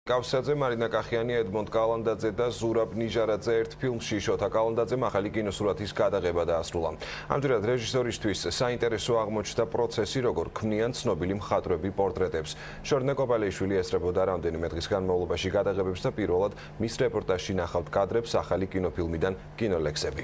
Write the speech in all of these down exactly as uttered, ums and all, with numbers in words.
კავსაძე, მარინა კახიანი, ედმონდ კალანდაძე და ზურაბ ნიჟარაძე ერთ ფილმში შოთა კალანდაძემ ახალი კინოსურათის გადაღება დაასრულა. ამჯერად რეჟისორისთვის საინტერესო აღმოჩნდა პროცესი, როგორ ქმნიან ცნობილი მხატვრები პორტრეტებს. შორნე კოპალეიშვილი ესწრებოდა რამდენიმე დღის განმავლობაში გადაღებებს და პირველად მის რეპორტაჟში ნახავთ კადრებს ახალი კინოფილმიდან კინოლექსები.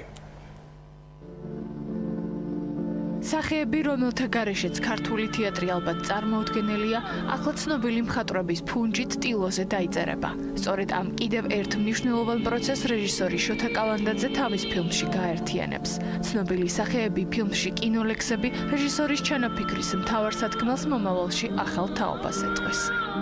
სახეები, რომელთა გარეშეც ქართული თეატრი ალბათ წარმოუდგენელია, ახლა ცნობილი მხატვრების ფუნჯით ტილოზე დაიწერება. სწორედ ამ კიდევ ერთ მნიშვნელოვან პროცესს რეჟისორი შოთა კალანდაძე თავის ფილმში გაერთიანებს. ცნობილი სახეები ფილმში კინოლექსები რეჟისორის ჩანაფიქრის მთავარ სათქმელს მომავალში ახალ თაობას ეტყვის.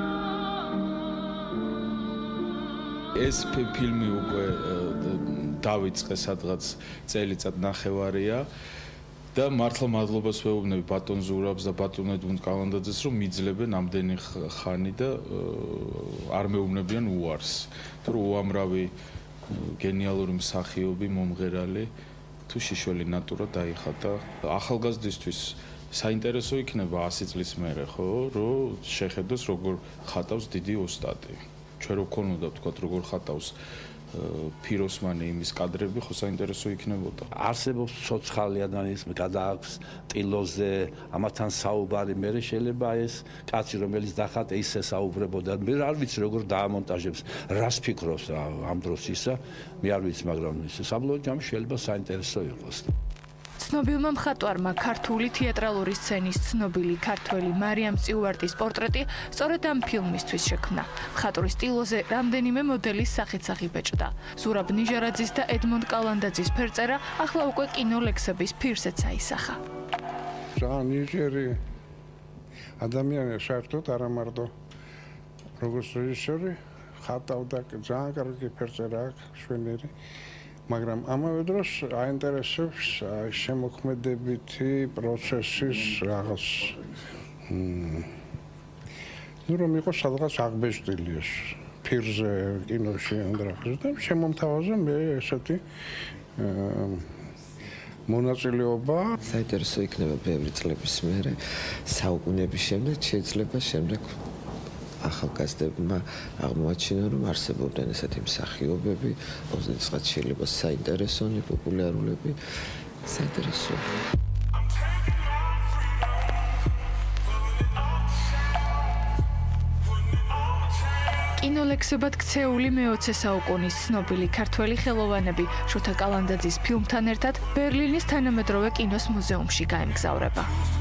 ეს ფილმი უკვე დავიწყე სადღაც წელიწად ნახევარია. და მართლა მადლობას ვეუბნები ბატონ ზურაბს და ბატონ ედმონდ კალანდაძეს, რომ მიძლებენ ამდენი ხანი და არ მეუბნებიან უარს. თუ უამრავი გენიალური მსახიობი, მომღერალი თუ შიშველი ნატურა დაიხატა. ახალგაზრდისთვის საინტერესო იქნება ასი წლის მერე, ხო, რომ შეხედოს როგორ ხატავს დიდი ოსტატი. ჩვენ რო გქონოდა თქვა როგორ ხატავს ფიროსმანი იმის კადრები ხო საინტერესო იქნებოდა. არსებობს ცოცხალი ადამიანის გადააქვს ტილოზე, ამათთან საუბარი, მე შეიძლება ეს კაცი რომელიც დახატა ისე საუბრებოდა. მე არ ვიცი როგორ დაამონტაჟებს, რას ფიქრობს ამ დროს ისა, მე არ ვიცი, მაგრამ ის საბოლოო ჯამში შეიძლება საინტერესო იყოს. ცნობილმა მხატვარმა ქართული თეატრალური სცენის ცნობილი ქართველი მარიამ წიუვარტის პორტრეტი სწორედ ამ ფილმისთვის შექმნა. მხატვრის ტილოზე რამდენიმე მოდელის სახეც აღიბეჭდა. ზურაბ ნიჟარაძის და ედმონდ კალანდაძის ფერწერა ახლა უკვე კინოლექსების ფირზეც აისახა. ძალიან ნიჟერი ადამიანი საერთოდ არა მარტო როგორც რეჟისორი, ხატავდა, ძალიან კარგი ფერწერა აქვს, შვენიერი. მაგრამ ამავე დროს აინტერესებს შემოქმედებითი პროცესის რაღაც ნუ რომ იყოს სადღაც აღბეჭდილი ეს ფირზე კინოში ანდრახის და შემომთავაზე მე ესეთი მონაწილეობა საინტერესო იქნება ბევრი წლების მერე საუკუნეების შემდეგ შეიძლება შემდეგ ახალგაზრდებმა აღმოაჩინონ, რომ არსებობდნენ ესეთი მსახიობები, რომელსაც შეიძლება საინტერესონი პოპულარულები, საინტერესო. კინოლექსებად ქცეული მეოცე საუკუნის ცნობილი ქართველი ხელოვანები შოთა კალანდაძის ფილმთან ერთად ბერლინის თანამედროვე კინოს მუზეუმში გაემგზავრება.